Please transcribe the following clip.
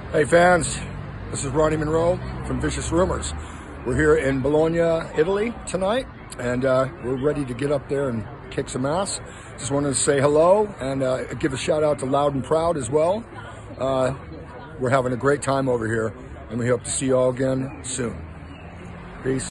Hey fans, this is Ronnie Munroe from Vicious Rumors. We're here in Bologna, Italy tonight, and we're ready to get up there and kick some ass. Just wanted to say hello and give a shout out to Loud and Proud as well. We're having a great time over here, and we hope to see you all again soon. Peace.